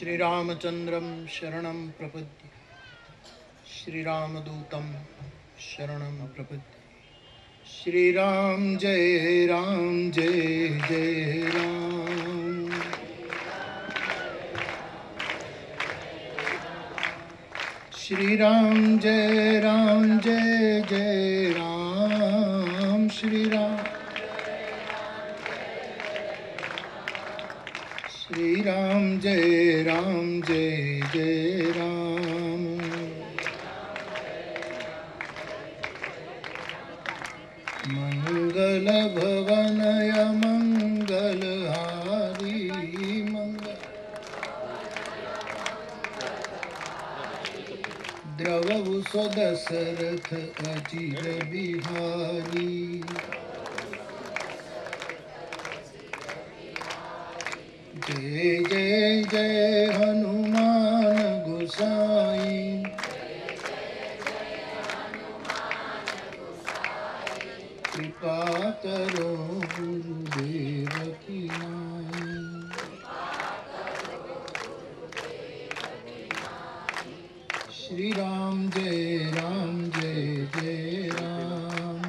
श्रीरामचन्द्रं शरणं प्रपद्ये श्रीरामदूतं शरणं प्रपद्ये। श्रीराम जय जय राम। श्रीराम जय जय राम। श्रीराम जय जय राम। मंगल भवनय मंगल हारी मंगल द्रवहु दशरथ अजिर बिहारी। जय जय हनुमान गोसाई। कृपा करो गुरुदेव की नाई। श्री राम जय जय राम।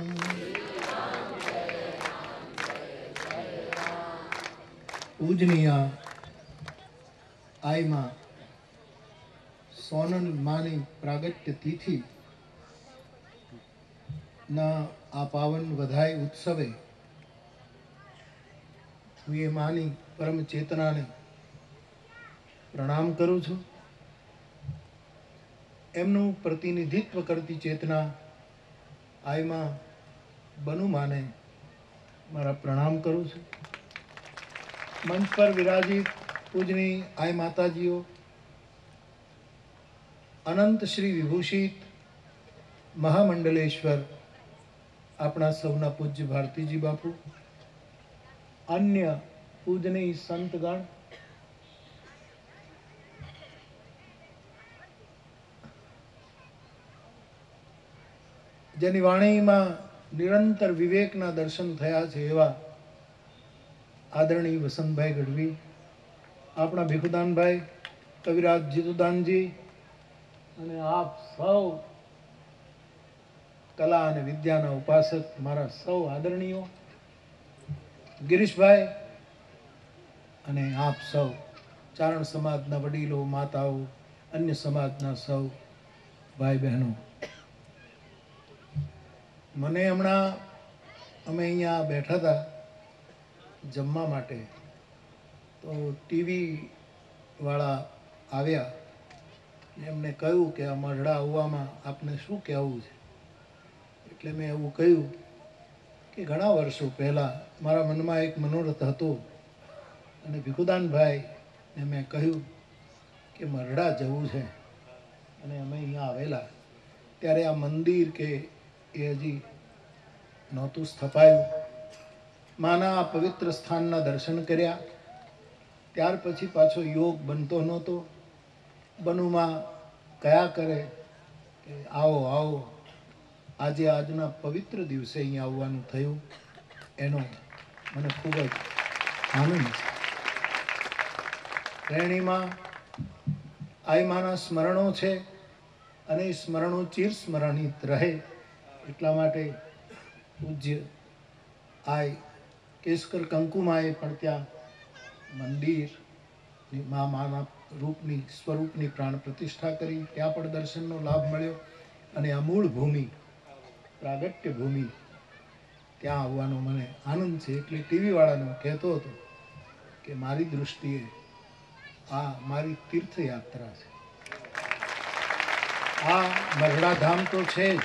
पूजनीय आई मां सोनल मानी प्रागट्य तिथि ना आ पावन बधाई उत्सवे हूँ ये मानी परम चेतना ने प्रणाम करूँ छूं। एमनु प्रतिनिधित्व करती चेतना आई मां बनू माने मारा प्रणाम करूँ छूं। मंच पर विराजित पूजनी आई माताजीओ, अनंत श्री विभूषित महामंडलेश्वर अपना सौना पूज्य भारतीजी बापू, अन्य पूजनीय संतगण, जेनी वाणी में निरंतर विवेकना दर्शन थया छे एवा आदरणीय वसंतभाई गढ़वी, अपना भिखुदान भाई कविराज जीतुदान जी, अने आप सौ कला अने विद्याना उपासक मारा सौ आदरणीयो, गिरीश भाई अने आप सौ चारण समाजना वडीलो माताओ, अन्य समाजना सौ भाई बहनों, मने हमणा अमे अहींया बैठा था जमवा माटे तो टीवी वाला आव्या, एमने कह्युं के आ मरड़ा आववामां आपने शुं कहेवुं छे। एटले मैं एवुं कह्युं के घणा वर्षो पहेला मारा मनमा एक मनोरथ हतो अने भिखुदान भाई ने मैं कह्युं के मरड़ा जवुं छे अने अमे अहींया आवेला त्यारे आ मंदिर के ए हजी नहोतुं स्थापायुं। माना आ पवित्र स्थानना दर्शन कर्या त्यार पछी पाछो योग बनतो नहोतो। बनुमा कया करे के आओ आओ, आजे आजना पवित्र दिवसे अहींया आववानुं थयुं एनो मने खूब ज आनंद छे। श्रेणीमां आई माना स्मरणों छे अने स्मरणों चिर स्मरणित रहे એટલા માટે પૂજ્ય આય કેશકર કંકુમાએ પણ ત્યાં મંદિર માના રૂપની સ્વરૂપની પ્રાણ પ્રતિષ્ઠા કરી, ત્યાં પણ દર્શનનો લાભ મળ્યો અને આ મૂળ ભૂમિ પ્રાગટ્ય ભૂમિ ત્યાં આવવાનો મને આનંદ છે। એટલે ટીવી વાળાને કહેતો હતો કે મારી દૃષ્ટિએ આ મારી તીર્થયાત્રા છે। આ મરડા ધામ તો છે જ,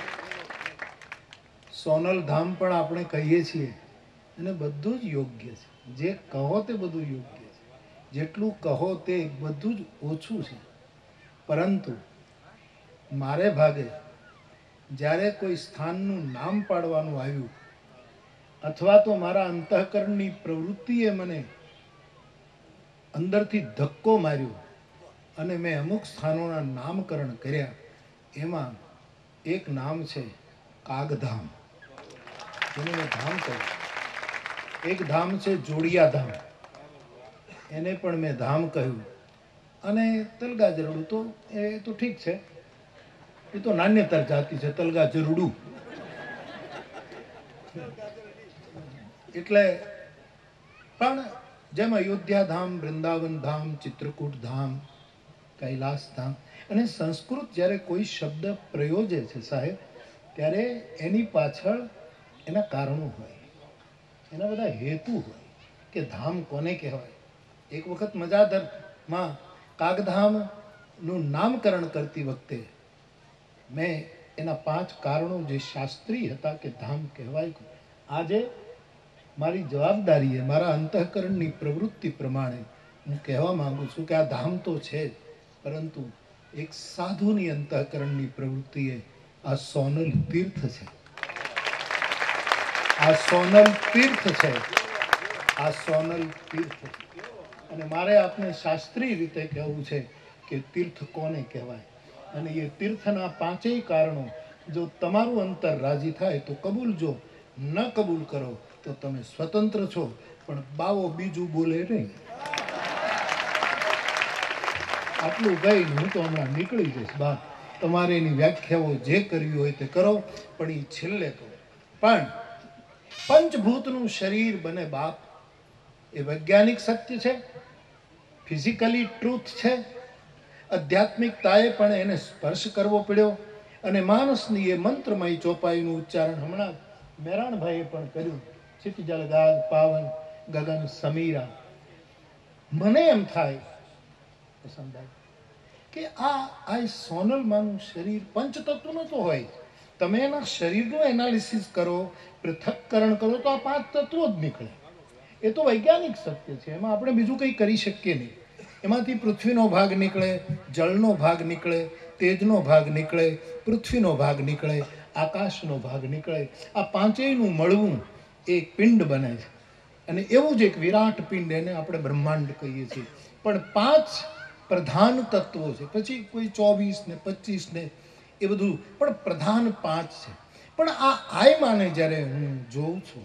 સોનલ ધામ પણ આપણે કહીએ છીએ અને બધું જ યોગ્ય છે। જે કહો તે બધું યોગ્ય છે, જેટલું કહો તે બધું જ ઓછું છે। પરંતુ મારે ભાગે જ્યારે કોઈ સ્થાનનું નામ પાડવાનું આવ્યું અથવા તો મારા અંતઃકરણની પ્રવૃત્તિએ મને અંદરથી ધક્કો માર્યો અને મેં અમુક સ્થાનોના નામકરણ કર્યા। એમાં એક નામ છે કાગધામ, જેને મેં ધામ કહ્યું। એક ધામ છે જોડિયા ધામ, એને પણ મેં ધામ કહ્યું। અને તલગા જરડું તો એ તો ઠીક છે, એ તો નાન્યતર જાતિ છે તલગા જરડું. એટલે પણ જેમ અયોધ્યા ધામ, વૃંદાવન ધામ, ચિત્રકૂટ ધામ, કૈલાસ ધામ, અને સંસ્કૃત જ્યારે કોઈ શબ્દ પ્રયોજે છે સાહેબ, ત્યારે એની પાછળ એના કારણો હોય, એના બધા હેતુ હોય કે ધામ કોને કહેવાય. એક વખત મજાધરમાં કાગધામનું નામકરણ કરતી વખતે મેં એના 5 કારણો જે શાસ્ત્રીય હતા કે ધામ કહેવાય. આજે મારી જવાબદારી એ મારા અંતઃકરણની પ્રવૃત્તિ પ્રમાણે હું કહેવા માંગુ છું કે આ ધામ તો છે જ, પરંતુ એક સાધુની અંતઃકરણની પ્રવૃત્તિએ આ સોનલ તીર્થ છે, આ સોનલ તીર્થ છે, આ સોનલ તીર્થ છે. અને મારે આપને શાસ્ત્રીય રીતે કહેવું છે કે તીર્થ કોને કહેવાય. અને એ તીર્થના 5 કારણો જો તમારું અંતર રાજી થાય તો કબૂલજો, ન કબૂલ કરો તો તમે સ્વતંત્ર છો, પણ બાવો બીજું બોલે નહીં. આટલું કહીને હું તો હમણાં નીકળી જઈશ બા. તમારે એની વ્યાખ્યાઓ જે કરવી હોય તે કરો, પણ એ છેલ્લે કહો. પણ પંચભૂતનું શરીર બને બાપ, એ વૈજ્ઞાનિક સત્ય છે, ફિઝિકલી ટ્રુથ છે. આધ્યાત્મિકતાએ પણ એને સ્પર્શ કરવો પડ્યો. અને માણસની એ મંત્રમય ચોપાઈનું ઉચ્ચારણ હમણાં મેરાણભાઈએ પણ કર્યું, ચિતજલ ગાગ પાવન ગગન સમીરા. મને એમ થાય કે આ સોનલમાંનું શરીર પંચતત્વનું તો હોય. તમે એના શરીરનું એનાલિસિસ કરો, પૃથક્કરણ કરો તો આ 5 તત્વો જ નીકળે. એ તો વૈજ્ઞાનિક સત્ય છે, એમાં આપણે બીજું કંઈ કરી શકીએ નહીં. એમાંથી પૃથ્વીનો ભાગ નીકળે, જળનો ભાગ નીકળે, તેજનો ભાગ નીકળે, પૃથ્વીનો ભાગ નીકળે, આકાશનો ભાગ નીકળે. આ 5યનું મળવું એક પિંડ બને છે. અને એવું જ એક વિરાટ પિંડ, એને આપણે બ્રહ્માંડ કહીએ છીએ. પણ 5 પ્રધાન તત્વો છે, પછી કોઈ 24 ને 25 ને એ બધું, પણ પ્રધાન 5 છે. પણ આ આયમાને જ્યારે હું જોઉં છું,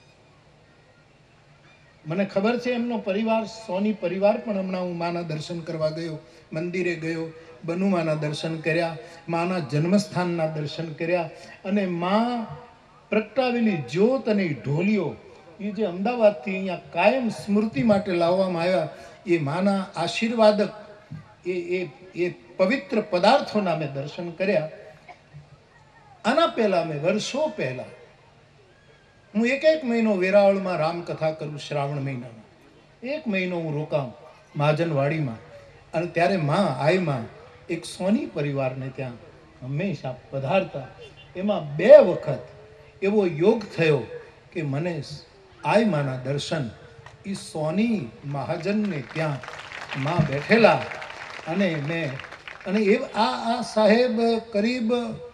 મને ખબર છે એમનો પરિવાર, સોની પરિવાર પણ હમણાં હું માના દર્શન કરવા ગયો, મંદિરે ગયો, બનુમાના દર્શન કર્યા, માના જન્મસ્થાનના દર્શન કર્યા. અને માં પ્રગટાવેલી જ્યોત અને ઢોલીઓ એ જે અમદાવાદથી અહીંયા કાયમ સ્મૃતિ માટે લાવવામાં આવ્યા, એ માના આશીર્વાદક એ પવિત્ર પદાર્થોના મેં દર્શન કર્યા. આના પહેલા મેં વર્ષો પહેલા હું એક મહિનો વેરાવળમાં રામકથા કરું, શ્રાવણ મહિનામાં 1 મહિનો હું રોકાઉં મહાજનવાડીમાં. અને ત્યારે માં આઈમાં એક સોની પરિવારને ત્યાં હંમેશા પધારતા. એમાં 2 વખત એવો યોગ થયો કે મને આઈમાના દર્શન એ સોની મહાજનને ત્યાં માં બેઠેલા. અને એ આ સાહેબ કરીબ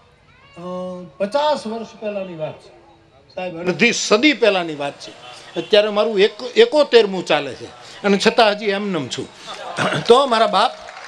50 વર્ષ પહેલાની વાત છે સાહેબ, અડધી સદી પહેલાની વાત છે. અત્યારે મારું 71મું ચાલે છે અને છતાં હજી એમનેમ છું. તો મારા બાપ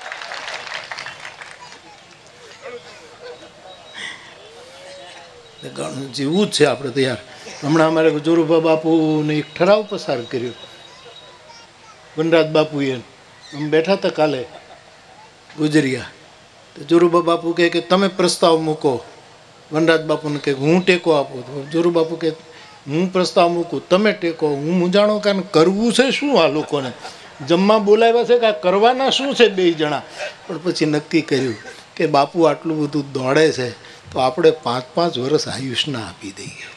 જીવવું જ છે આપણે તો યાર. હમણાં અમારે જોરુભા બાપુને એક ઠરાવ પસાર કર્યો, વનરાજ બાપુએ. અમે બેઠા હતા કાલે ગુજરિયા, તો જોરુભા બાપુ કહે કે તમે પ્રસ્તાવ મૂકો. વનરાજ બાપુને કહે હું ટેકો આપું. તો જોરુ બાપુ કહે હું પ્રસ્તાવ મૂકું, તમે ટેકો. હું મૂંઝાણો કારણ કરવું છે શું આ લોકોને, જમવા બોલાવ્યા છે કે કરવાના શું છે 2 જણા. પણ પછી નક્કી કર્યું કે બાપુ આટલું બધું દોડે છે તો આપણે 5-5 વર્ષ આયુષના આપી દઈએ.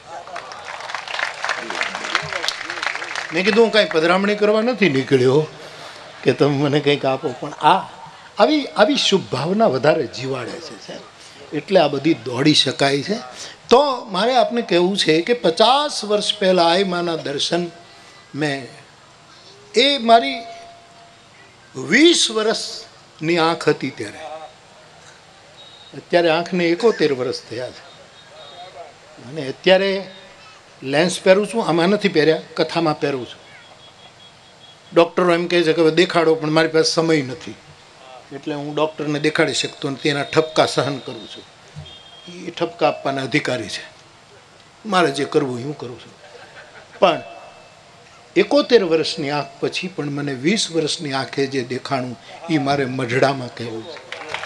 મેં કીધું હું કાંઈ પધરામણી કરવા નથી નીકળ્યો કે તમે મને કંઈક આપો, પણ આવી શુભ ભાવના વધારે જીવાડે છે, એટલે આ બધી દોડી શકાય છે. તો મારે આપને કહેવું છે કે 50 વર્ષ પહેલાં આઈમાના દર્શન મેં, એ મારી 20 વર્ષની આંખ હતી ત્યારે. અત્યારે આંખને 71 વર્ષ થયા છે અને અત્યારે લેન્સ પહેરું છું. આમાં નથી પહેર્યા, કથામાં પહેરું છું. ડૉક્ટરો એમ કહે છે કે હવે દેખાડો, પણ મારી પાસે સમય નથી એટલે હું ડૉક્ટરને દેખાડી શકતો નથી. એના ઠપકા સહન કરું છું. એ ઠપકા આપવાના અધિકારી છે, મારે જે કરવું હું કરું છું. પણ 71 વર્ષની આંખ પછી પણ મને 20 વર્ષની આંખે જે દેખાણું એ મારે મઢડામાં કહેવું છે.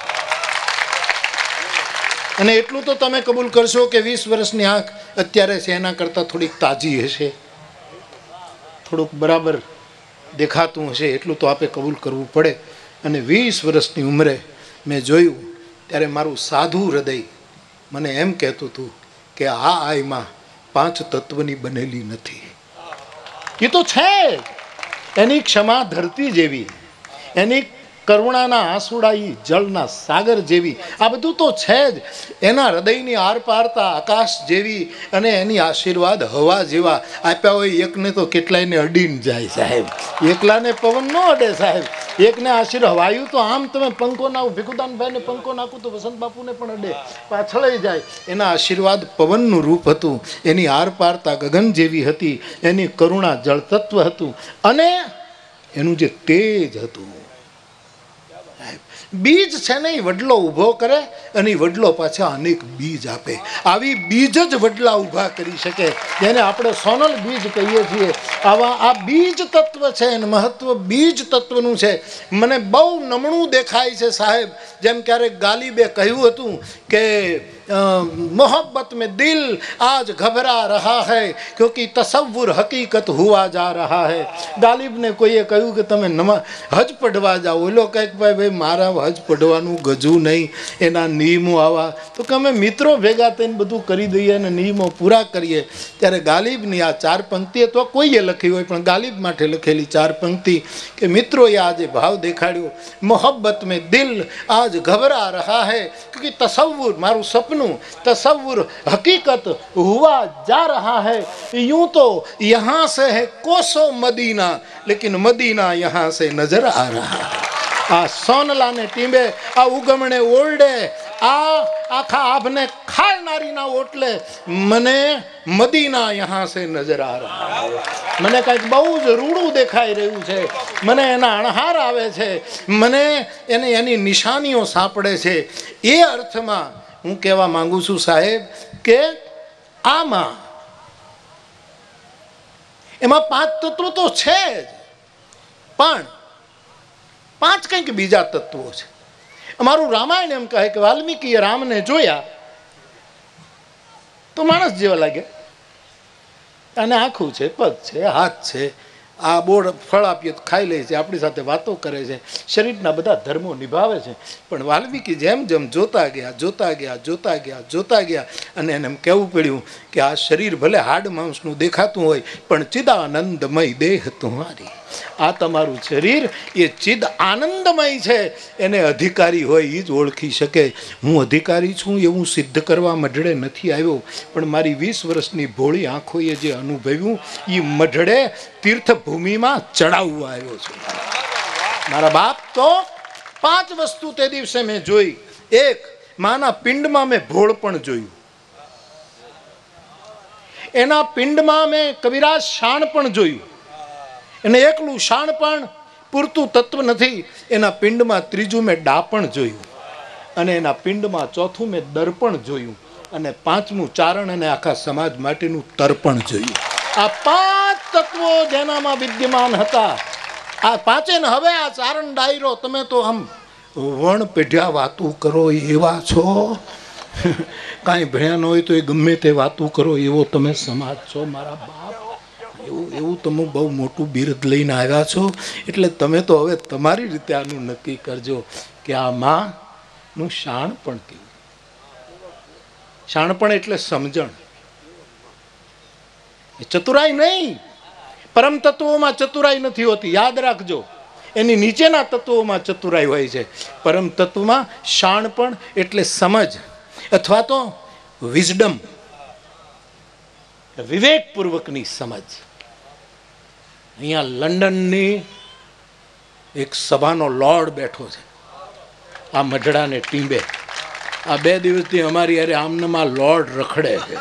અને એટલું તો તમે કબૂલ કરશો કે 20 વર્ષની આંખ અત્યારે છે એના કરતાં થોડીક તાજી હશે, થોડુંક બરાબર દેખાતું હશે, એટલું તો આપણે કબૂલ કરવું પડે. અને 20 વર્ષની ઉંમરે મેં જોયું ત્યારે મારું સાધુ હૃદય મને એમ કહેતું હતું કે આ આયમાં 5 તત્વની બનેલી નથી. એ તો છે જ. એની ક્ષમા ધરતી જેવી, એની કરુણાના આંસુડા ઈ જળના સાગર જેવી, આ બધું તો છે જ. એના હૃદયની આર પારતા આકાશ જેવી, અને એની આશીર્વાદ હવા જેવા આપ્યા હોય. એકને તો કેટલાયને અડીને જાય સાહેબ, એકલાને પવન ન અડે સાહેબ. એકને આશીર્વાદ વાયુ તો આમ તમે પંખો નાખો, ભીખુદાનભાઈને પંખો નાખું તો વસંત બાપુને પણ અડે, પાછળ જાય. એના આશીર્વાદ પવનનું રૂપ હતું, એની આર પારતા ગગન જેવી હતી, એની કરુણા જળતત્વ હતું, અને એનું જે તેજ હતું. બીજ છે ને એ વડલો ઊભો કરે અને એ વડલો પાછા અનેક બીજ આપે. આવી બીજ જ વડલા ઊભા કરી શકે, જેને આપણે સોનલ બીજ કહીએ છીએ. આવા આ બીજ તત્વ છે, અને મહત્વ બીજ તત્વનું છે. મને બહુ નમણું દેખાય છે સાહેબ. જેમ ક્યારેક ગાલિબે કહ્યું હતું કે मोहब्बत में दिल आज घबरा रहा है क्योंकि तसव्वुर हकीकत हुआ जा रहा है. ગાલિબ ને કોઈએ કહ્યું કે તમે હજ પઢવા જાઓ. ઓલો કંઈક ભાઈ મારા હજ પઢવાનું ગજું નહીં, એના નિયમો આવા. તો કે અમે મિત્રો ભેગા થઈને બધું કરી દઈએ અને નિયમો પૂરા કરીએ. ત્યારે ગાલિબની આ 4 પંક્તિ, અથવા કોઈએ લખી હોય પણ ગાલિબ માટે લખેલી 4 પંક્તિ કે મિત્રોએ આજે ભાવ દેખાડ્યો. મોહબ્બત મેં દિલ આજ ઘબરા રહા है क्योंकि तसव्वुर, मारू सपनों, तसव्वुर हकीकत हुआ जा रहा है. यूं तो यहाँ से है कोसों मदीना, लेकिन मदीना यहाँ से नजर आ रहा है. આ સોનલાને ટીંબે, આ ઉગમણે ઓરડે, આ આખા આભને ખાળનારીના ઓટલે મને મદીના યહાં સે નજર આ રહા હૈ. મને કંઈક બહુ જ રૂડું દેખાઈ રહ્યું છે, મને એના અણહાર આવે છે, મને એની નિશાનીઓ સાંપડે છે. એ અર્થમાં હું કહેવા માંગુ છું સાહેબ કે આમાં એમાં 5 તત્વો તો છે જ, પણ 5 કંઈક બીજા તત્વો છે. અમારું રામાયણ એમ કહે કે વાલ્મીકીએ રામને જોયા તો માણસ જેવા લાગે, અને આંખું છે, પગ છે, હાથ છે, આ બોર ફળ આપીએ તો ખાઈ લે છે, આપણી સાથે વાતો કરે છે, શરીરના બધા ધર્મો નિભાવે છે. પણ વાલ્મીકી જેમ જેમ જોતા ગયા, અને એને એમ કહેવું પડ્યું કે આ શરીર ભલે હાડ માંસનું દેખાતું હોય પણ ચિદાનંદમય દેહ તુમ્હારી. આ તમારું શરીર એ ચિદ આનંદમય છે. એને અધિકારી હોય એ જ ઓળખી શકે. હું અધિકારી છું એવું સિદ્ધ કરવા મઢડે નથી આવ્યો, પણ મારી 20 વર્ષની ભોળી આંખોએ જે અનુભવ્યું એ મઢડે તીર્થભૂમિમાં ચડાવવા આવ્યો છું. મારા બાપ તો 5 વસ્તુ તે દિવસે મેં જોઈ. 1, માના પિંડમાં મેં ભોળ પણ જોયું. એના પિંડમાં મેં કવિરાજ શાણ પણ જોયું. એને એકલું શાણ પણ પૂરતું તત્વ નથી. એના પિંડમાં 3જું મેં ડાપણ જોયું, અને એના પિંડમાં 4થું મેં દર્પણ જોયું, અને 5મું ચારણ અને આખા સમાજ માટેનું તર્પણ જોયું. આ 5 તત્વો જેનામાં વિદ્યમાન હતા, આ 5 ને હવે આ ચારણ ડાયરો, તમે તો આમ વણ પેઢ્યા વાતું કરો એવા છો. કાંઈ ભણ્યા ન હોય તો એ ગમે તે વાતું કરો એવો તમે સમાજ છો મારા બાપ. એવું તમે બહુ મોટું બિરુદ લઈને આવ્યા છો. એટલે તમે તો હવે તમારી રીતે આનું નક્કી કરજો કે આ માનું શાણપણ કેવું. શાણપણ એટલે સમજણ, ચતુરાઈ નહીં. પરમ તત્વોમાં ચતુરાઈ નથી હોતી, યાદ રાખજો. એની નીચેના તત્વોમાં ચતુરાઈ હોય છે. પરમ તત્વમાં શાણપણ એટલે સમજ, અથવા તો વિઝડમ, વિવેકપૂર્વકની સમજ. અહીંયા લંડનની એક સભાનો લોર્ડ બેઠો છે આ મઢડાને ટીંબે. આ 2 દિવસથી અમારી યારે આમનામાં લોર્ડ રખડે છે.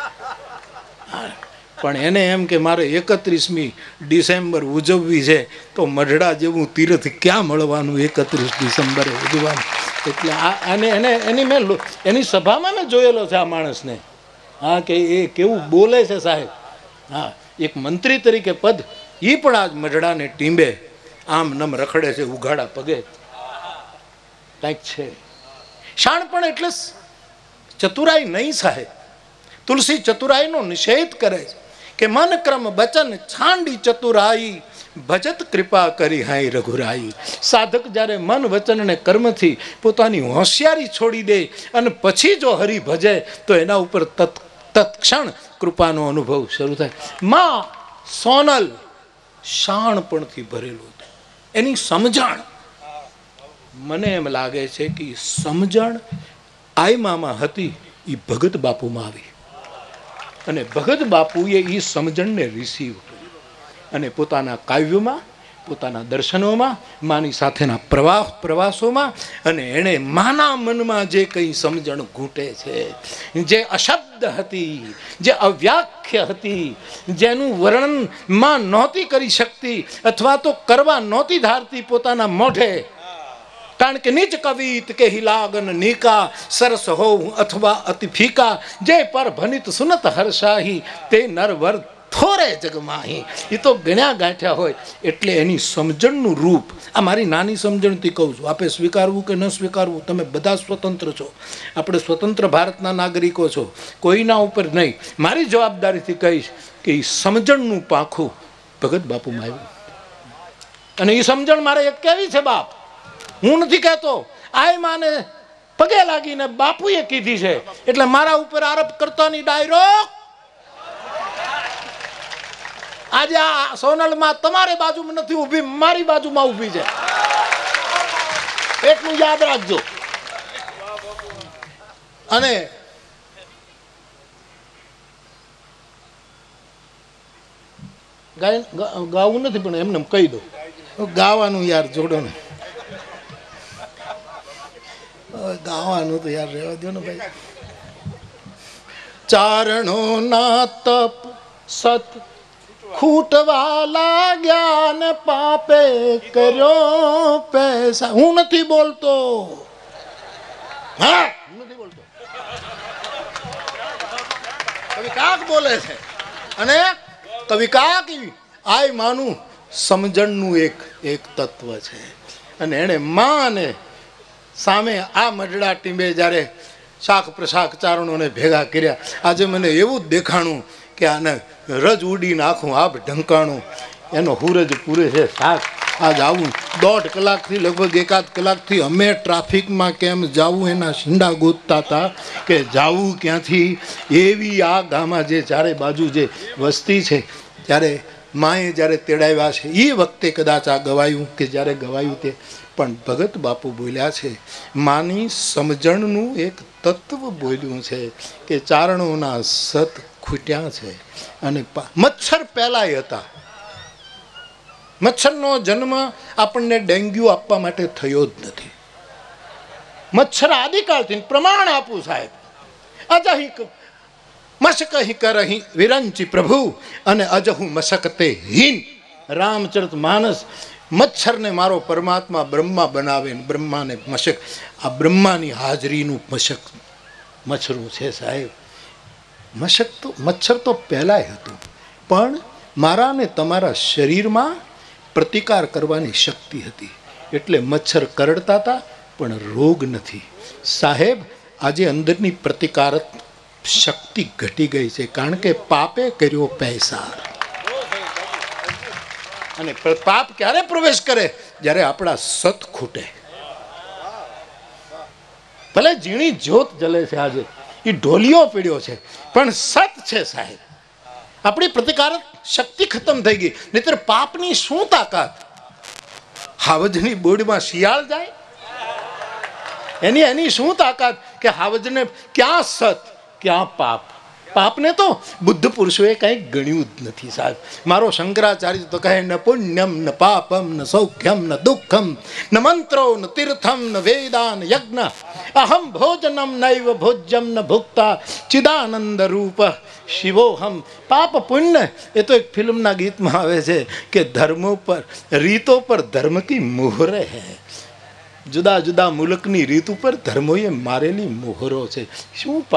પણ એને એમ કે મારે 31મી ડિસેમ્બર ઉજવવી છે, તો મઢડા જેવું તીર્થ ક્યાં મળવાનું 31 ડિસેમ્બરે ઉજવવાનું. એટલે એની સભામાં મેં જોયેલો છે આ માણસને. હા, કે એ કેવું બોલે છે સાહેબ. હા, એક મંત્રી તરીકે પદ એ પણ આજ મઢડાને ટીંબે આમ નમ રખડે છે ઉઘાડા પગે. કંઈક છે. શાણપણ એટલે ચતુરાઈ નહીં સાહેબ. તુલસી ચતુરાઈનો નિષેધ કરે છે કે મન ક્રમ બચન છાંડી ચતુરાઈ ભજત કૃપા કરી હાય રઘુરાઈ. સાધક જ્યારે મન વચન અને કર્મથી પોતાની હોશિયારી છોડી દે અને પછી જો હરિ ભજે તો એના ઉપર તત્ક્ષણ કૃપાનો અનુભવ શરૂ થાય. માં સોનલ શાણપણથી ભરેલું હતું. એની સમજણ, મને એમ લાગે છે કે સમજણ આઈમામાં હતી એ ભગત બાપુમાં આવી અને ભગત બાપુએ એ સમજણને રિસીવ કરી અને પોતાના કાવ્યોમાં, પોતાના દર્શનોમાં, માની સાથેના પ્રવાસોમાં અને એણે માના મનમાં જે કંઈ સમજણ ઘૂંટે છે, જે અશબ્દ હતી, જે અવ્યાખ્ય હતી, જેનું વર્ણન માં નહોતી કરી શકતી અથવા તો કરવા નહોતી ધારતી પોતાના મોઢે, કારણ કે નીચ કવિત કે હિલાગન નીકા સરસ હો અથવા અતિ ફીકા જે પર ભનિત સુનત હર્ષાહી તે નરવર થોરે જગમાહી. એ તો ગણ્યા ગાંઠ્યા હોય. એટલે એની સમજણનું રૂપ આ મારી નાની સમજણથી કહું છું. આપે સ્વીકારવું કે ન સ્વીકારવું, તમે બધા સ્વતંત્ર છો. આપણે સ્વતંત્ર ભારતના નાગરિકો છો. કોઈના ઉપર નહીં. મારી જવાબદારીથી કહીશ કે એ સમજણનું પાંખું ભગત બાપુમાં આવ્યું અને એ સમજણ મારે એક કેવી છે બાપ, હું નથી કહેતો, આય માને પગે લાગીને બાપુએ કીધી છે એટલે મારા ઉપર આરોપ કરતાની ડાયરો. આજે આ સોનલમાં તમારી બાજુમાં નથી ઊભી, મારી બાજુમાં ઊભી છે. એટલું યાદ રાખજો. અને ગાવું નથી પણ એમને કહી દો, ગાવાનું યાર જોડો ને, ગાવાનું તો યાર રહેવા દો ને ભાઈ. ચારણો ના તપ સત ખૂટવા લાગ્યા ને પાપે કર્યો પૈસા. હું નથી બોલતો, હા નથી બોલતો, કવિ કાક બોલે છે. અને કવિ કાક આય માનું સમજણનું એક તત્વ છે. અને એણે માને સામે આ મઢડા ટીંબે જ્યારે શાક પ્રશાક ચારણોને ભેગા કર્યા, આજે મને એવું જ દેખાણું કે આને રજ ઉડીને આખું આપ ઢંકાણું, એનો હુરજ પૂરે છે શાક. આજ આવું 1.5 કલાકથી લગભગ 1.5 કલાકથી અમે ટ્રાફિકમાં કેમ જાવું એના શીંડા ગોતતા હતા કે જાવું ક્યાંથી. એવી આ ગામમાં જે ચારે બાજુ જે વસ્તી છે, ત્યારે માએ જ્યારે તેડાવ્યા છે એ વખતે કદાચ આ ગવાયું કે જ્યારે ગવાયું તે, પણ ભગત બાપુ બોલ્યા છે માની સમજણનું એક તત્વ બોલ્યું છે કે ચારણોના સત ખૂટ્યા છે. અને મચ્છર પહેલાય હતા. મચ્છરનો જન્મ આપણને ડેન્ગ્યુ આપવા માટે થયો જ નથી. મચ્છર આદિકાળથી પ્રમાણ આપું સાહેબ. અજહિક મશકહિ કરહિ વિરંચી પ્રભુ અને અજહુ મશકતે હીન. રામચરિત માનસ મચ્છરને મારો પરમાત્મા બ્રહ્મા બનાવે ને બ્રહ્માને મશક. આ બ્રહ્માની હાજરીનું મશક મચ્છરું છે સાહેબ. મચ્છર તો પહેલાંય હતું, પણ મારા ને તમારા શરીરમાં પ્રતિકાર કરવાની શક્તિ હતી એટલે મચ્છર કરડતા હતા, પણ રોગ નથી સાહેબ. આજે અંદરની પ્રતિકારક શક્તિ ઘટી ગઈ છે, કારણ કે પાપે કર્યો પૈસા. અને પાપ ક્યારે પ્રવેશ કરે? જ્યારે આપણા સત ખૂટે. ભલે ઝીણી જ્યોત જલે છે આજે, એ ઢોલિયો પીડ્યો છે, પણ સત છે સાહેબ. આપણી પ્રતિકારક શક્તિ ખતમ થઈ ગઈ. નહીતર પાપની શું તાકાત? હાવજની બોડીમાં શિયાળ જાય, એની શું તાકાત કે હાવજને ક્યાં સત ક્યાં પાપ? પાપને તો બુદ્ધ પુરુષોએ કંઈ ગણ્યું જ નથી સાહેબ. મારો શંકરાચાર્ય તો કહે ન પુણ્યમ ન પાપમ ન સૌખ્યમ ન દુઃખમ ન મંત્રો ન તીર્થમ ન વેદાન યજ્ઞ અહમ ભોજનમ નૈવ ભોજ્યમ ન ભુક્તા ચિદાનંદ રૂપ શિવોહમ. પાપ પુણ્ય એ તો એક ફિલ્મના ગીતમાં આવે છે કે ધર્મો પર રીતો પર ધર્મ કી મોહરે હૈ. જુદા જુદા મુલકની રીત ઉપર ધર્મોએ મારેલી મોહરો છે. શું પાપ?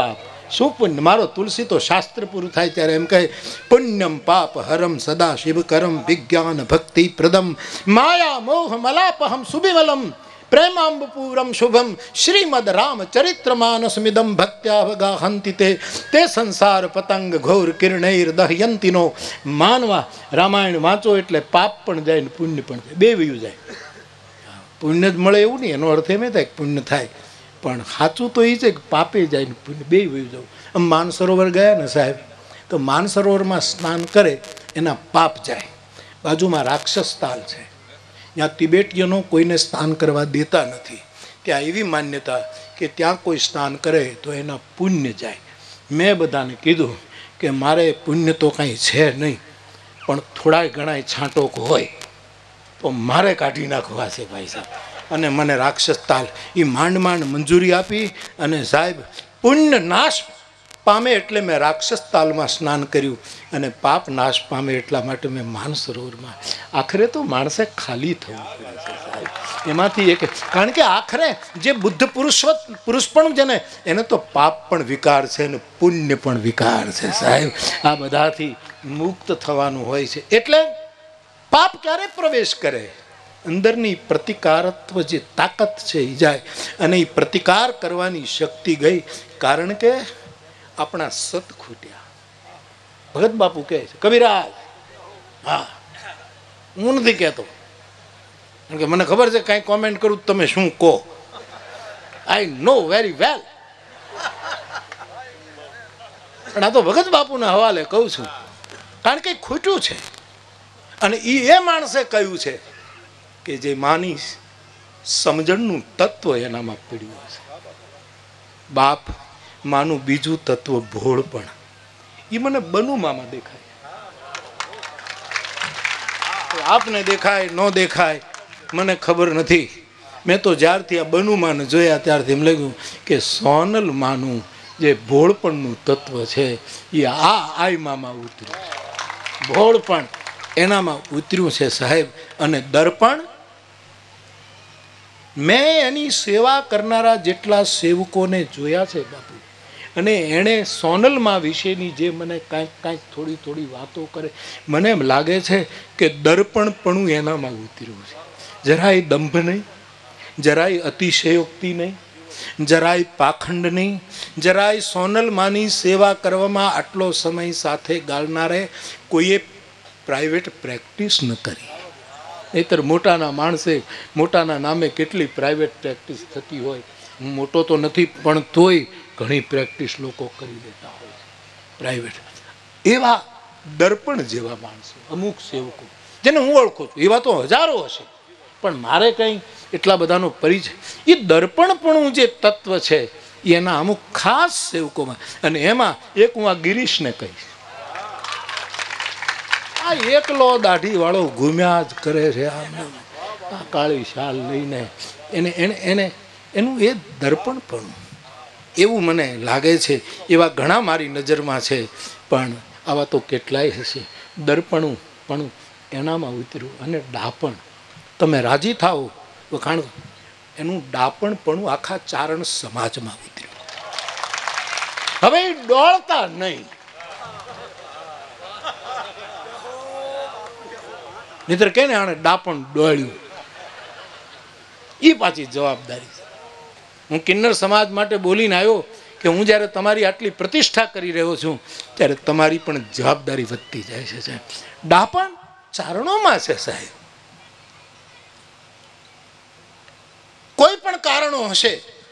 શું પુણ્ય? મારો તુલસી તો શાસ્ત્ર પૂરું થાય ત્યારે એમ કહે, પુણ્યમ પાપ હરમ સદા શિવ કરમ વિજ્ઞાન ભક્તિ પ્રદમ માયા મોહ મલાપહમ સુબિમલમ પ્રેમાંબપૂરમ શુભમ શ્રીમદ રામ ચરિત્ર માનસમિદમ ભક્ત્યાવગાહંતિ તે સંસાર પતંગ ઘોર કિરણૈર દહયંતિનો. માનવા રામાયણ વાંચો એટલે પાપ પણ જાય ને પુણ્ય પણ જાય, બે વયું જાય. પુણ્ય જ મળે એવું નહીં, એનો અર્થ એમ થાય કે પુણ્ય થાય, પણ સાચું તો એ છે કે પાપે જાય ને પુણ્ય બે વયું જવું. આમ માનસરોવર ગયા ને સાહેબ, તો માનસરોવરમાં સ્નાન કરે એના પાપ જાય. બાજુમાં રાક્ષસ તાલ છે, ત્યાં તિબેટીયનો કોઈને સ્નાન કરવા દેતા નથી. ત્યાં એવી માન્યતા કે ત્યાં કોઈ સ્નાન કરે તો એના પુણ્ય જાય. મેં બધાને કીધું કે મારે પુણ્ય તો કાંઈ છે નહીં, પણ થોડા ઘણા છાંટોક હોય તો મારે કાઢી નાખવા છે ભાઈ સાહેબ. અને મને રાક્ષસ તાલ એ માંડ માંડ મંજૂરી આપી, અને સાહેબ પુણ્ય નાશ પામે એટલે મેં રાક્ષસ તાલમાં સ્નાન કર્યું, અને પાપ નાશ પામે એટલા માટે મેં માનસરોવરમાં. આખરે તો માણસે ખાલી થવું પડે છે સાહેબ એમાંથી એક, કારણ કે આખરે જે બુદ્ધ પુરુષ પણ છે ને એને તો પાપ પણ વિકાર છે ને પુણ્ય પણ વિકાર છે સાહેબ. આ બધાથી મુક્ત થવાનું હોય છે. એટલે પાપ ક્યારે પ્રવેશ કરે? અંદરની પ્રતિકારત્વ જે તાકાત છે એ જાય, અને એ પ્રતિકાર કરવાની શક્તિ ગઈ, કારણ કે આપણા સત ખૂટ્યા. ભગત બાપુ કહે છે, કવિરાજ, હા હું નથી કહેતો, કારણ કે મને ખબર છે કાંઈ કોમેન્ટ કરું તમે શું કહો, આઈ નો વેરી વેલ, પણ આ તો ભગત બાપુના હવાલે કહું છું, કારણ કે ખૂટ્યું છે. અને એ માણસે કહ્યું છે કે જે માની સમજણનું તત્વ એનામાં પીડ્યું છે. બાપ માનું બીજું તત્વ ભોળ પણ, એ મને બનુમામાં દેખાય. આપને દેખાય ન દેખાય મને ખબર નથી. મેં તો જ્યારથી આ બનુમાને જોયા ત્યારથી એમ લાગ્યું કે સોનલ માનું જે ભોળપણનું તત્વ છે એ આઈ મામાં ઉતર્યું. ભોળપણ એનામાં ઉતર્યું છે સાહેબ. અને દર્પણ, મેં એની સેવા કરનારા જેટલા સેવકોને જોયા છે બાપુ, અને એણે સોનલમાં વિશેની જે મને કાંઈક થોડી વાતો કરે, મને એમ લાગે છે કે દર્પણપણું એનામાં ઉતર્યું છે. જરાય દંભ નહીં, જરાય અતિશયોક્તિ નહીં, જરાય પાખંડ નહીં, જરાય સોનલમાંની સેવા કરવામાં આટલો સમય સાથે ગાળનારે કોઈએ પ્રાઇવેટ પ્રેક્ટિસ ન કરી. નહીતર મોટાના માણસે મોટાના નામે કેટલી પ્રાઇવેટ પ્રેક્ટિસ થતી હોય. હું મોટો તો નથી, પણ તોય ઘણી પ્રેક્ટિસ લોકો કરી દેતા હોય છે પ્રાઇવેટ. એવા દર્પણ જેવા માણસો, અમુક સેવકો જેને હું ઓળખું છું, એવા તો હજારો હશે, પણ મારે કંઈ એટલા બધાનો પરિચય. એ દર્પણપણું જે તત્વ છે એના અમુક ખાસ સેવકોમાં, અને એમાં એક હું આ ગિરીશને કહીશ. આ એકલો દાઢી વાળો ઘૂમ્યા જ કરે છે, આ કાળી શાલ લઈને, એનું એ દર્પણપણું એવું મને લાગે છે. એવા ઘણા મારી નજરમાં છે, પણ આવા તો કેટલાય હશે. દર્પણું એનામાં ઉતર્યું. અને ડાપણ, તમે રાજી થાઓ વખાણ, એનું ડાપણપણું આખા ચારણ સમાજમાં ઉતર્યું. હવે ડોળતા નહીં, નહીતર કે ને આણે ડાપણ ડોળ્યું, એ પાછી જવાબદારી છે. હું કિન્નર સમાજ માટે બોલીને આવ્યો કે હું જ્યારે તમારી આટલી પ્રતિષ્ઠા કરી રહ્યો છું ત્યારે તમારી પણ જવાબદારી વધતી જાય છે સાહેબ. ડાપણ ચારણોમાં છે સાહેબ. કોઈ પણ કારણો હશે,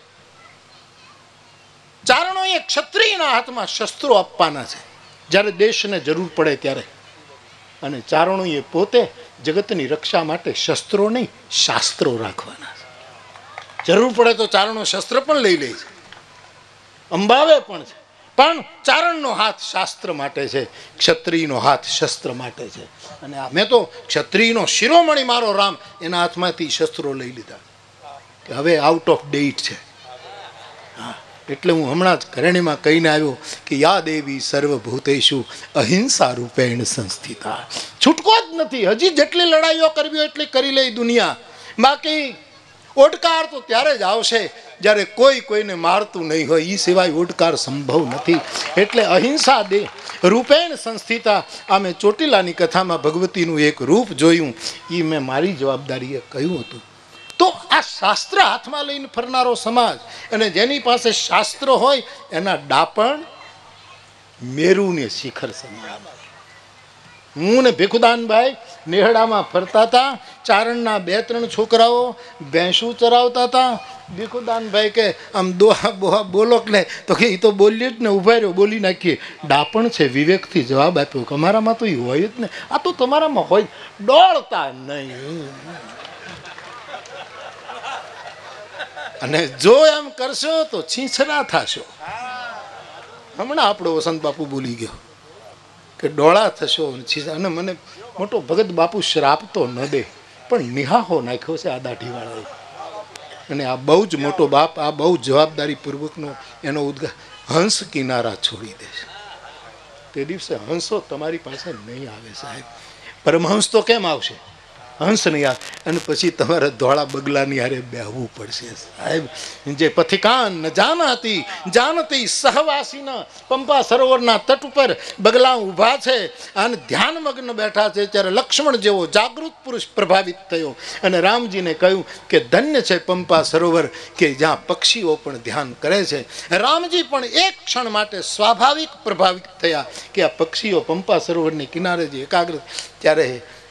ચારણોએ ક્ષત્રિયના હાથમાં શસ્ત્રો આપવાના છે જ્યારે દેશને જરૂર પડે ત્યારે. અને ચારણોએ પોતે જગતની રક્ષા માટે શસ્ત્રો નહીં, શાસ્ત્રો રાખવાના છે. જરૂર પડે તો ચારણો શસ્ત્ર પણ લઈ લે છે, અંબાવે પણ છે, પણ ચારણનો હાથ શાસ્ત્ર માટે છે, ક્ષત્રિયનો હાથ શસ્ત્ર માટે છે. અને મેં તો ક્ષત્રિયનો શિરોમણી મારો રામ એના હાથમાંથી શસ્ત્રો લઈ લીધા કે હવે આઉટ ઓફ ડેટ છે. હા, એટલે હું હમણાં જ કરણીમાં કહીને આવ્યો કે યા દેવી સર્વભૂતેષુ અહિંસા રૂપેણ સંસ્થિતા. છૂટકો જ નથી. હજી જેટલી લડાઈઓ કરવી એટલી કરી લે દુનિયા. બાકી ઓટકાર તો ત્યારે જ આવશે જ્યારે કોઈ કોઈને મારતું નહીં હોય એ સિવાય ઉડકાર સંભવ નથી. એટલે અહિંસા દે રૂપેણ સંસ્થિતા. આ મેં ચોટીલાની કથામાં ભગવતીનું એક રૂપ જોયું, એ મેં મારી જવાબદારીએ કહ્યું હતું. તો આ શાસ્ત્ર હાથમાં લઈને ફરનારો સમાજ અને જેની પાસે શાસ્ત્ર હોય એના ડાપણ મેરુને શિખર સમાન. હું ને ભીખુદાનભાઈ નેહડામાં ફરતા હતા, ચારણના 2-3 છોકરાઓ ભેંસું ચરાવતા હતા. ભીખુદાનભાઈ કે આમ દોહા બોહા બોલો કે ને, તો કે એ તો બોલીએ જ ને, ઉભા રહ્યો બોલી નાખીએ. ડાપણ છે, વિવેકથી જવાબ આપ્યો કે અમારામાં તો એ હોય જ ને, આ તો તમારામાં હોય, દોડતા નહીં. અને જો એમ કરશો તો છીંછરા થશો. હમણાં આપણો વસંત બાપુ બોલી ગયો કે ડોળા થશો અને મને મોટો ભગત બાપુ શ્રાપ તો ન દે પણ નિહાહો નાખ્યો છે આ દાઢીવાળાએ. અને આ બહુ જ મોટો બાપ, આ બહુ જવાબદારી પૂર્વકનો એનો ઉદ્ગાર. હંસ કિનારા છોડી દેશે તે દિવસે હંસો તમારી પાસે નહીં આવે સાહેબ. પરમહંસ તો કેમ આવશે, હંસ નહીં આવે. અને પછી તમારે ધોળા બગલાની હારે બેહવું પડશે સાહેબ. જે પથિકાન ન જાનતી જાનતી સહવાસીના. પંપા સરોવરના તટ ઉપર બગલા ઊભા છે અને ધ્યાનમગ્ન બેઠા છે, ત્યારે લક્ષ્મણ જેવો જાગૃત પુરુષ પ્રભાવિત થયો અને રામજીને કહ્યું કે ધન્ય છે પંપા સરોવર કે જ્યાં પક્ષીઓ પણ ધ્યાન કરે છે. રામજી પણ એક ક્ષણ માટે સ્વાભાવિક પ્રભાવિત થયા કે આ પક્ષીઓ પંપા સરોવરની કિનારે જે એકાગ્ર, ત્યારે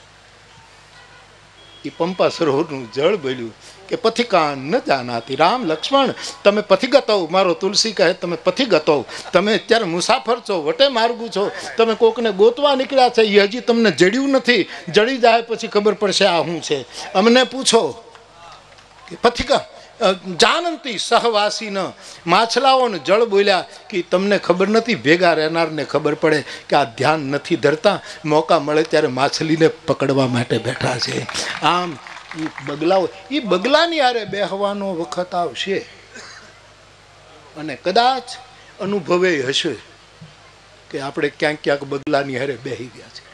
એ પંપા સરોવરનું જળ બોલ્યું કે પથિકાન ન જાનાતી. રામ લક્ષ્મણ તમે પથિગત હો, મારો તુલસી કહે તમે પથિગત હો, તમે અત્યારે મુસાફર છો, વટે માર્ગુ છો, તમે કોકને ગોતવા નીકળ્યા છે, એ હજી તમને જડ્યું નથી, જડી જાય પછી ખબર પડશે આ શું છે. અમને પૂછો કે પથિકા જાનંતી સહવાસી ન. માછલાઓને જળ બોલ્યા કે તમને ખબર નથી, ભેગા રહેનારને ખબર પડે કે આ ધ્યાન નથી ધરતા, મોકા મળે ત્યારે માછલીને પકડવા માટે બેઠા છે. આમ એ બગલાઓ, એ બગલાની હારે બેહવાનો વખત આવશે અને કદાચ અનુભવે હશે કે આપણે ક્યાંક ક્યાંક બગલાની હારે બેહી ગયા છે.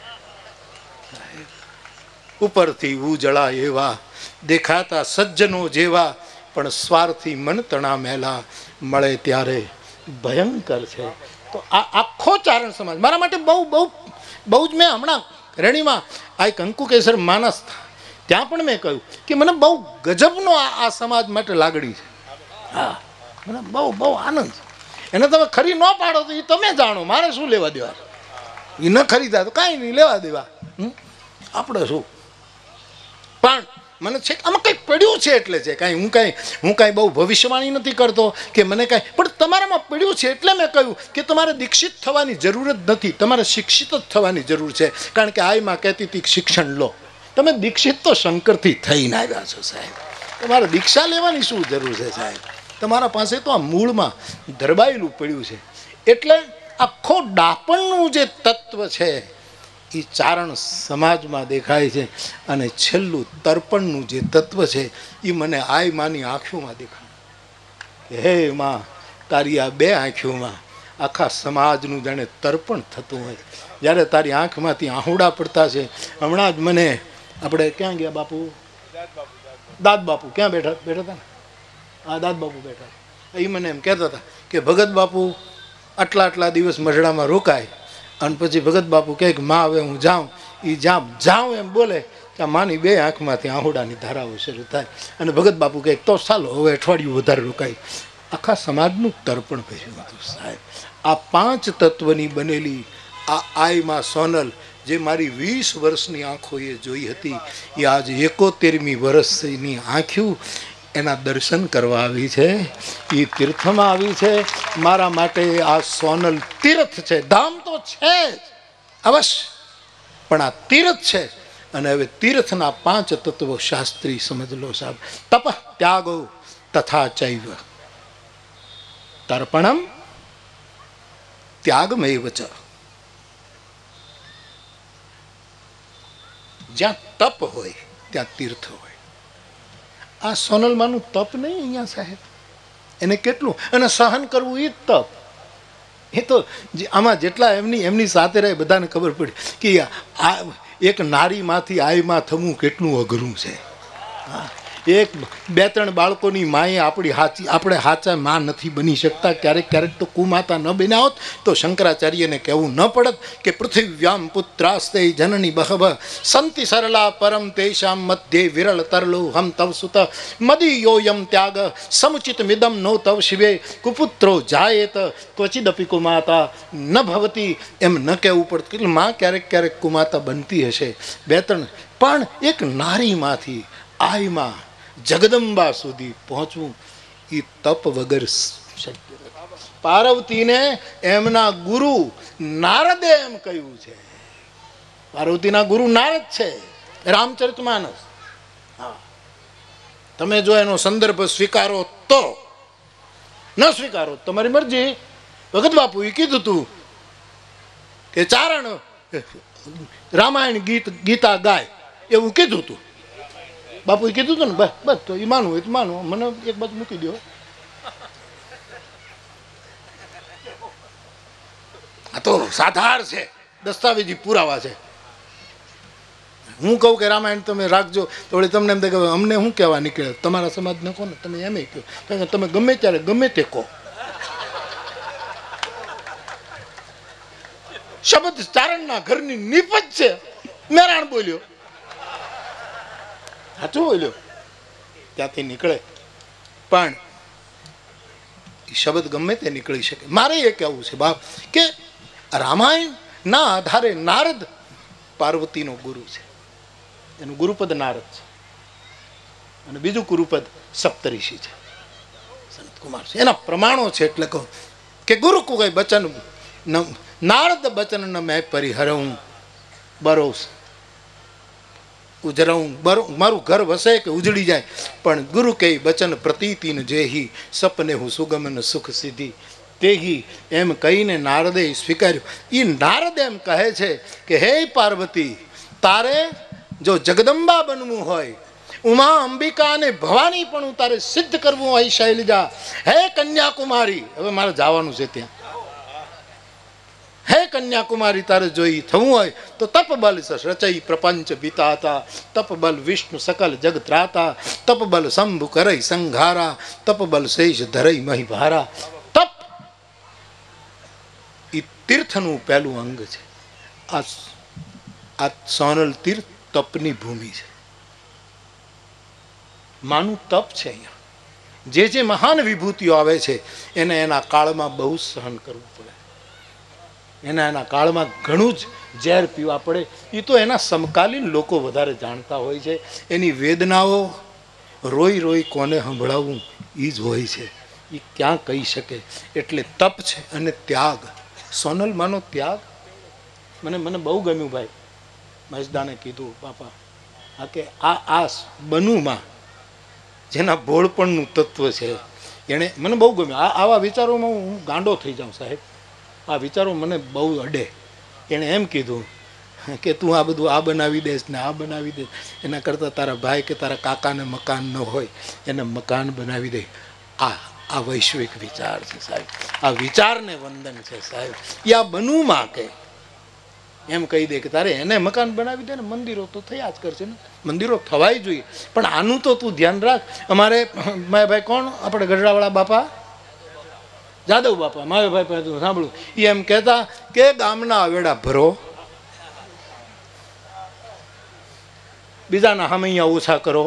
ઉપરથી ઉજળા એવા દેખાતા સજ્જનો જેવા, પણ સ્વાર્થી મન તણા મેલા, મળે ત્યારે ભયંકર છે. તો આ આખો ચારણ સમાજ મારા માટે બહુ બહુ બહુ જ. મેં હમણાં રેણીમાં આ એક કંકુકેસર માનસ, ત્યાં પણ મેં કહ્યું કે મને બહુ ગજબનો આ સમાજ માટે લાગણી છે. હા, મને બહુ બહુ આનંદ. એને તમે ખરી ન પાડો તો એ તમે જાણો, મારે શું લેવા દેવા. એ ન ખરીદા તો કાંઈ નહીં લેવા દેવા, આપણે શું. પણ મને છે આમાં કંઈક પડ્યું છે એટલે છે. કાંઈ હું કાંઈ બહુ ભવિષ્યવાણી નથી કરતો કે મને કાંઈ, પણ તમારામાં પડ્યું છે એટલે મેં કહ્યું કે તમારે દીક્ષિત થવાની જરૂર જ નથી, તમારે શિક્ષિત જ થવાની જરૂર છે. કારણ કે આઈમાં કહેતી હતી શિક્ષણ લો. તમે દીક્ષિત તો શંકરથી થઈને આવ્યા છો સાહેબ, તમારે દીક્ષા લેવાની શું જરૂર છે સાહેબ. તમારા પાસે તો આ મૂળમાં ધરબાયેલું પડ્યું છે. એટલે આખો ડાપણનું જે તત્વ છે એ ચારણ સમાજમાં દેખાય છે. અને છેલ્લું તર્પણનું જે તત્વ છે એ મને આઈ માની આંખોમાં દેખાય કે હે માં, તારી આ 2 આંખોમાં આખા સમાજનું જાણે તર્પણ થતું હોય. જ્યારે તારી આંખમાંથી આહુડા પડતા છે. હમણાં જ મને આપણે ક્યાં ગયા બાપુ, દાદ બાપુ ક્યાં બેઠા હતા ને, હા દાદ બાપુ બેઠા. એ મને એમ કહેતા હતા કે ભગત બાપુ આટલા દિવસ મઢડામાં રોકાય અને પછી ભગત બાપુ કહે કે માં હવે હું જાઉં. એ જાઉં એમ બોલે ત્યાં માની 2 આંખમાંથી આહુડાની ધારાઓ શરૂ થાય. અને ભગત બાપુ કહે તો ચાલો હવે અઠવાડિયું વધારે રોકાય. આખા સમાજનું તર્પણ કર્યું હતું સાહેબ. આ 5 તત્વની બનેલી આ આઈમાં સોનલ જે મારી 20 વર્ષની આંખોએ જોઈ હતી, એ આજે 71મી વર્ષની આંખ્યું એના દર્શન કરવા આવી છે, એ તીર્થમાં આવી છે. મારા માટે આ સોનલ તીર્થ છે. ધામ તો છે જ અવશ્ય, પણ આ તીર્થ છે. અને હવે તીર્થના 5 તત્વો શાસ્ત્રી સમજ લો સાહેબ. તપ ત્યાગો તથા ચૈવ તર્પણમ ત્યાગમેવ ચ. જ્યાં તપ હોય ત્યાં તીર્થ હોય. આ સોનલમાંનું તપ નહીં અહીંયા સાહેબ. એને કેટલું અને સહન કરવું એ જ તપ. એ તો આમાં જેટલા એમની સાથે રહે બધાને ખબર પડી કે આ એક નારીમાંથી આઈમાં થવું કેટલું અઘરું છે. હા, એક બે ત્રણ બાળકોની માએ આપણે હાચા માં નથી બની શકતા. ક્યારેક તો કુમાતા ન બન્યા હોત તો શંકરાચાર્યને કહેવું ન પડત કે પૃથિવ્યામ પુત્રાસ્તે જનની બહવ સંતિ સરલા પરમ તેષામ મધ્યે વિરળ તરલો હમ તવ સુત મદીયોયમ ત્યાગ સમુચિત મિદમ નો તવ શિવે કુપુત્રો જાયેત ક્વચિદપી કુમાતા ન ભવતી એમ ન કહેવું પડતું. એટલે માં ક્યારેક કુમાતા બનતી હશે બે ત્રણ, પણ એક નારીમાંથી આઈમાં જગદંબા સુધી પહોંચવું એ તપ વગર શક્ય નથી. પાર્વતીને એમના ગુરુ નારદે એમ કહ્યું છે. પાર્વતીના ગુરુ નારદ છે, રામચરિતમાનસ. હા, તમે જો એનો સંદર્ભ સ્વીકારો તો, ન સ્વીકારો તમારી મરજી. ભગત બાપુ એ કીધું તું કે ચારણ રામાયણ ગીતા ગાય એવું કીધું તું. બાપુએ કીધું હતું ને, બસ તો એ માનવું હોય તો માનવું, મને એક બાજુ મૂકી દો. આ તો સાધાર છે, દસ્તાવેજી પુરાવા છે. હું કહું કે રામાયણ તમે રાખજો તો વળી તમને એમ થાય કે અમને શું કહેવા નીકળે, તમારા સમાજને કહો ને, તમે એમ કહો, તમે ગમે ત્યારે ગમે તે કહો. શબ્દ ચારણના ઘરની નિપજ છે. મેરાણ બોલ્યો, સાચું બોલ્યો, ત્યાંથી નીકળે. પણ શબ્દ ગમે તે નીકળી શકે. મારે એ કહેવું છે બાપ કે રામાયણ ના આધારે નારદ પાર્વતીનો ગુરુ છે. એનું ગુરુપદ નારદ છે અને બીજું ગુરુપદ સપ્તઋષિ છે, સનત કુમાર છે. એના પ્રમાણો છે. એટલે કહું કે ગુરુ કોઈ બચન નારદ બચન ન મેં પરિહરઉં બરોસ ઉજરઉં. મારું ઘર વસે કે ઉજળી જાય પણ ગુરુ કે બચન પ્રતીતિન જેહી સપને હું સુગમન સુખ સિદ્ધિ તેહી. એમ કહીને નારદે સ્વીકાર્યું. એ નારદ એમ કહે છે કે હે પાર્વતી, તારે જો જગદંબા બનવું હોય, ઉમા અંબિકા અને ભવાની પણ તારે સિદ્ધ કરવું હોય શૈલજા, હે કન્યાકુમારી, હવે મારે જવાનું છે ત્યાં, હે કન્યાકુમારી, તારે જોઈ થવું હોય તો તપબલ રચઈ પ્રપંચ વિતાતા, તપબલ વિષ્ણુ સકલ જગ ત્રાતા, તપબલ શંભુ કરઈ સંઘારા, તપબલ શેષ ધરઈ મહી ભારા. તપ એ તીર્થનું પહેલું અંગ છે. આ સોનલ તીર્થ તપની ભૂમિ છે. માનું તપ છે. અહીંયા જે મહાન વિભૂતિઓ આવે છે એને એના કાળમાં બહુ સહન કરવું પડે. એના કાળમાં ઘણું જ ઝેર પીવા પડે. એ તો એના સમકાલીન લોકો વધારે જાણતા હોય છે. એની વેદનાઓ રોઈ કોને સંભળાવવું એ જ હોય છે. એ ક્યાં કહી શકે. એટલે તપ છે અને ત્યાગ. સોનલમાંનો ત્યાગ મને બહુ ગમ્યું ભાઈ. મહેશદાને કીધું બાપા આ કે આ બનુમાં જેના ભોળપણનું તત્વ છે એણે મને બહુ ગમ્યું. આવા વિચારોમાં હું ગાંડો થઈ જાઉં સાહેબ. આ વિચારો મને બહુ અડે. એણે એમ કીધું કે તું આ બધું આ બનાવી દેશ ને આ બનાવી દે, એના કરતાં તારા ભાઈ કે તારા કાકાને મકાન ન હોય એને મકાન બનાવી દે. આ વૈશ્વિક વિચાર છે સાહેબ. આ વિચારને વંદન છે સાહેબ. એ આ બનુમાં કે એમ કહી દે કે તારે એને મકાન બનાવી દે ને, મંદિરો તો થયા જ કરશે ને, મંદિરો થવાય જોઈએ. પણ આનું તો તું ધ્યાન રાખ. અમારે માયાભાઈ કોણ, આપણે ગઢડાવાળા બાપા જાદવ બાપા, માયાભાઈ પાસે સાંભળ્યું, એ એમ કહેતા કે ગામના અવેડા ભરો, બીજાના હામૈયા ઓછા કરો.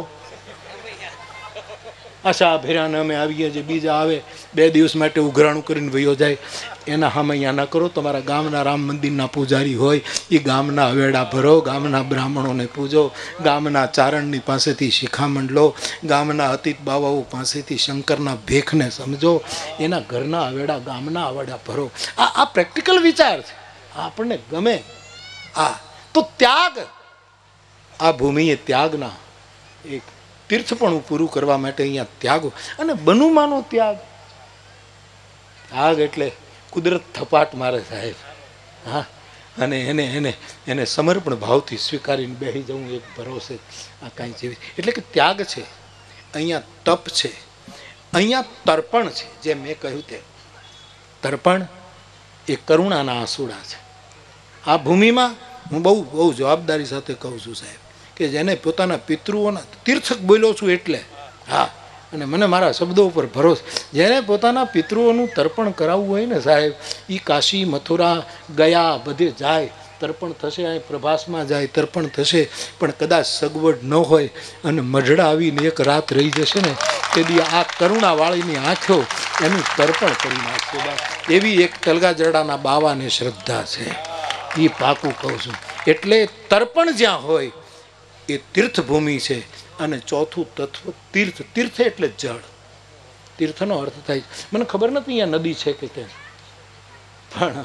આશા ભેરાને અમે આવીએ છીએ, બીજા આવે 2 દિવસ માટે ઉઘરાણું કરીને વયો જાય, એના હામૈયા ના કરો. તમારા ગામના રામ મંદિરના પૂજારી હોય એ ગામના અવેડા ભરો, ગામના બ્રાહ્મણોને પૂજો, ગામના ચારણની પાસેથી શિખામણ લો, ગામના અતીત બાવાઓ પાસેથી શંકરના ભેખને સમજો, એના ઘરના અવેડા ગામના અવેડા ભરો. આ પ્રેક્ટિકલ વિચાર છે, આપણને ગમે. તો ત્યાગ, આ ભૂમિએ ત્યાગના એક તીર્થપણું પૂરું કરવા માટે અહીંયા ત્યાગો. અને બનુમાનો ત્યાગ, ત્યાગ એટલે કુદરત થપાટ મારે સાહેબ. હા, અને એને સમર્પણ ભાવથી સ્વીકારીને બેસી જવું એક ભરોસે. આ કાંઈ જેવી એટલે કે ત્યાગ છે. અહીંયા તપ છે, અહીંયા તર્પણ છે. જે મેં કહ્યું તે તર્પણ એ કરુણાના આંસુડા છે. આ ભૂમિમાં હું બહુ જવાબદારી સાથે કહું છું સાહેબ કે કે જેને પોતાના પિતૃઓના તીર્થક બોલ્યો છું એટલે, હા, અને મને મારા શબ્દો ઉપર ભરોસો, જેને પોતાના પિતૃઓનું તર્પણ કરાવવું હોય ને સાહેબ, એ કાશી મથુરા ગયા બધે જાય, તર્પણ થશે, અહીં પ્રભાસમાં જાય તર્પણ થશે, પણ કદાચ સગવડ ન હોય અને મઢડા આવીને એક રાત રહી જશે ને, તેથી આ કરુણાવાળીની આંખો એનું તર્પણ કરી નાખશે. એવી એક તલગાજરડાના બાવાને શ્રદ્ધા છે, એ પાકું કહું છું. એટલે તર્પણ જ્યાં હોય એ તીર્થભૂમિ છે. અને ચોથું તત્વ તીર્થ. તીર્થ એટલે જળ. તીર્થનો અર્થ થાય, મને ખબર નથી અહીંયા નદી છે કે તે, પણ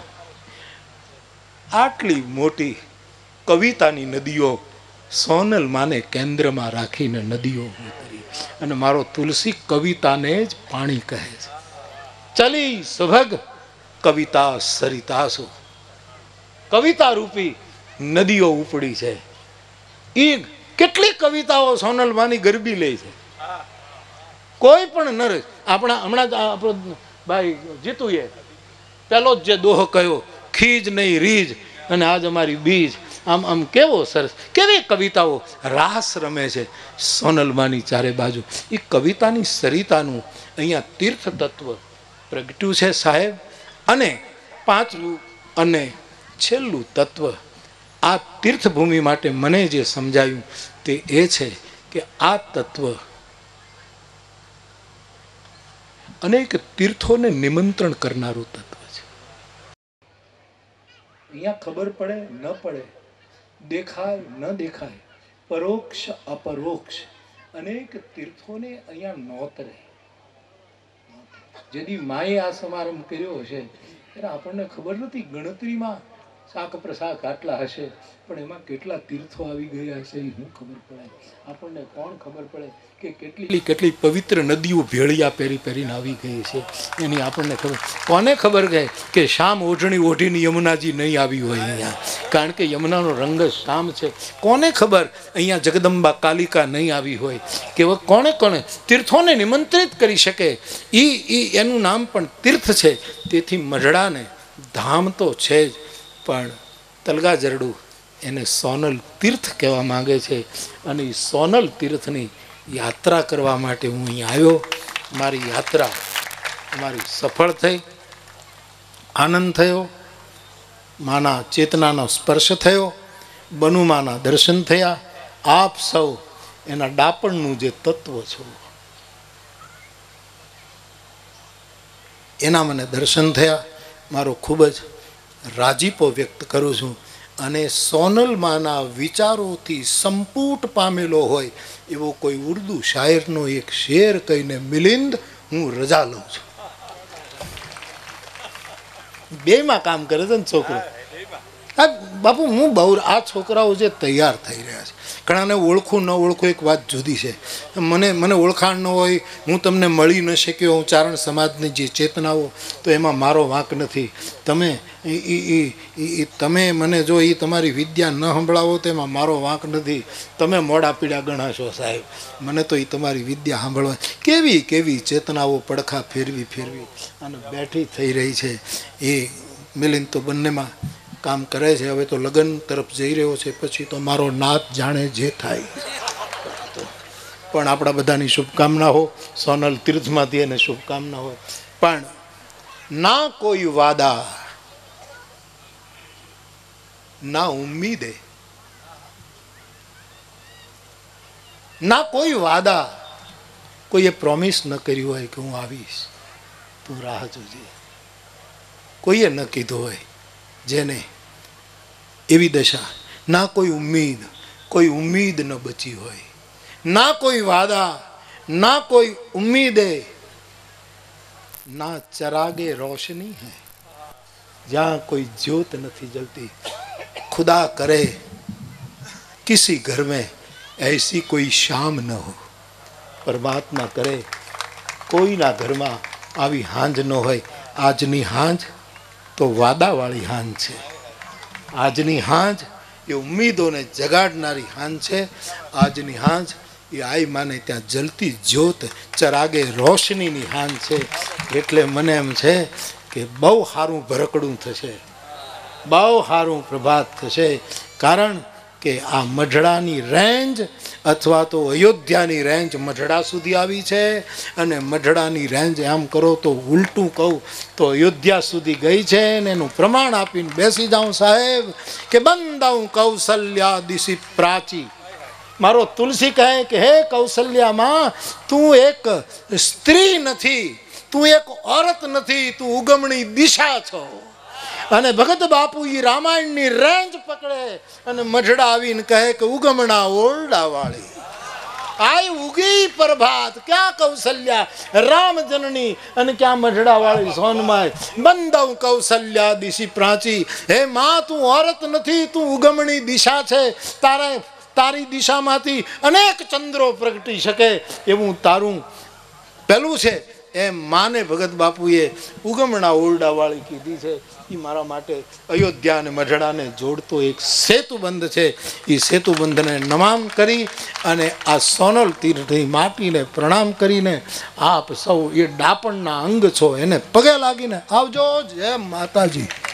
આટલી મોટી કવિતાની નદીઓ સોનલ માને કેન્દ્રમાં રાખીને નદીઓ ઉતરી, અને મારો તુલસી કવિતાને જ પાણી કહે છે. ચલી સુભગ કવિતા સરિતાસો, કવિતા રૂપી નદીઓ ઉપડી છે. એ કેટલી કવિતાઓ સોનલમાની ગરબી લે છે. કોઈ પણ નર, આપણા હમણાં જ આપણો ભાઈ જીતુએ પેલો જ જે દોહ કયો, ખીજ નહીં રીજ અને આજ અમારી બીજ, આમ આમ કેવો સરસ, કેવી કવિતાઓ રાસ રમે છે સોનલમાની ચારે બાજુ. એ કવિતાની સરિતાનું અહીંયા તીર્થ તત્વ પ્રગટ્યું છે સાહેબ. અને પાંચલું અને છેલ્લું તત્વ આ તીર્થભૂમિ માટે મને જે સમજાયું તે એ છે કે આ તત્વ અનેક તીર્થોને નિમંત્રણ કરનારું તત્વ છે. અહીંયા ખબર પડે ન પડે, દેખાય ન દેખાય, પરોક્ષ અપરોક્ષ અનેક તીર્થોને અહીંયા નોતરે. જેથી માએ આ સમારંભ કર્યો હશે ત્યારે આપણને ખબર નથી ગણતરીમાં શાક પ્રશાક આટલા હશે, પણ એમાં કેટલા તીર્થો આવી ગયા હશે એ શું ખબર પડે આપણને? કોણ ખબર પડે કે કેટલી કેટલી પવિત્ર નદીઓ ભેળિયા પહેરી પહેરીને આવી ગઈ છે એની આપણને ખબર. કોને ખબર કે શામ ઓઢણી ઓઢીને યમુનાજી નહીં આવી હોય અહીંયા, કારણ કે યમુનાનો રંગ શામ છે. કોને ખબર અહીંયા જગદંબા કાલિકા નહીં આવી હોય કે કોણે કોણે તીર્થોને નિમંત્રિત કરી શકે. એનું નામ પણ તીર્થ છે. તેથી મઢડાને ધામ તો છે જ, પણ તલગાજરડું એને સોનલ તીર્થ કહેવા માંગે છે. અને એ સોનલ તીર્થની યાત્રા કરવા માટે હું અહીં આવ્યો. મારી યાત્રા મારી સફળ થઈ, આનંદ થયો, માના ચેતનાનો સ્પર્શ થયો, બનુમાના દર્શન થયા. આપ સૌ એના ડાપણનું જે તત્વ છો એના મને દર્શન થયા. મારો ખૂબ જ રાજીપો વ્યક્ત કરું છું. અને સોનલમાના વિચારોથી સંપૂટ પામેલો હોય એવો કોઈ ઉર્દુ શાયરનો એક શેર કહીને મિલિંદ હું રજા લઉં છું. બેમાં કામ કરે છે ને છોકરો. હા બાપુ, હું બહુ આ છોકરાઓ જે તૈયાર થઈ રહ્યા છે, ઘણાને ઓળખું ન ઓળખું એક વાત જુદી છે. મને ઓળખાણ ન હોય, હું તમને મળી ન શક્યો, હું ચારણ સમાજની જે ચેતનાઓ, તો એમાં મારો વાંક નથી. તમે મને જો એ તમારી વિદ્યા ન સંભળાવો તો એમાં મારો વાંક નથી. તમે મોડા પીડા ગણાશો સાહેબ, મને તો એ તમારી વિદ્યા સાંભળવા. કેવી કેવી ચેતનાઓ પડખા ફેરવી ફેરવી અને બેઠી થઈ રહી છે. એ મિલિંદ તો બંનેમાં કામ કરે છે. હવે તો લગ્ન તરફ જઈ રહ્યો છે, પછી તો મારો નાથ જાણે જે થાય. પણ આપણા બધાની શુભકામના હો, સોનલ તીર્થમાંથી એને શુભકામના હોય. પણ ના કોઈ વાદા ના ઉમ્મીદે, ના કોઈ વાદા, કોઈએ પ્રોમિસ ન કર્યું હોય કે હું આવીશ, તું રાહ જોજે. કોઈએ ન કીધું હોય જેને એવી દશા, ના કોઈ ઉમ્મીદ ન બચી હોય, ના કોઈ વાદા, ના કોઈ ઉમ્મીદે, ના ચરાગે રોશની है, जहाँ कोई ज्योत નથી जलती. खुदा करे किसी घर में ऐसी कोई शाम न हो. परमात्मा करे કોઈના ઘરમાં આવી હાંજ ન હોય. આજની હાંજ તો વાદાવાળી હાંજ છે. આજની હાંજ એ ઉમ્મીદોને જગાડનારી હાંજ છે. આજની હાંજ એ આઈ માને ત્યાં જલતી જ્યોત, ચરાગે રોશનીની હાંજ છે. એટલે મને એમ છે કે બહુ સારું ભરકડું થશે, બહુ સારું પ્રભાત થશે. કારણ કે આ મઢડાની રેન્જ અથવા તો અયોધ્યાની રેન્જ મઢડા સુધી આવી છે અને મઢડાની રેન્જ આમ કરો તો ઉલટું કહું તો અયોધ્યા સુધી ગઈ છે ને એનું પ્રમાણ આપીને બેસી જાઉં સાહેબ કે બંધાઉં કૌશલ્યા દિશી પ્રાચી. મારો તુલસી કહે કે હે કૌશલ્યામાં, તું એક સ્ત્રી નથી, તું એક ઓરત નથી, તું ઉગમણી દિશા છો. અને ભગત બાપુ એ રામાયણની રેન્જ પકડે અને મઢડા આવીને કહે કે ઉગમણા ઓરડા વાળી આઈ ઉગી પ્રભાત, ક્યાં કૌશલ્યા રામ જનની અને ક્યાં મઢડા વાળી સોનમાય. બંધવ કૌશલ્યા દિશી પ્રાચી. હે માં, તું ઓરત નથી, તું ઉગમણી દિશા છે. તારી દિશામાંથી અનેક ચંદ્રો પ્રગટી શકે એવું તારું પેલું છે. એમ માને ભગત બાપુએ ઉગમણા ઓરડાવાળી કીધી છે. એ મારા માટે અયોધ્યા અને મઢડાને જોડતો એક સેતુબંધ છે. એ સેતુબંધને નમામ કરી અને આ સોનલ તીર્થની માટીને પ્રણામ કરીને આપ સૌ એ ડાપણના અંગ છો એને પગે લાગીને આવજો. જય માતાજી.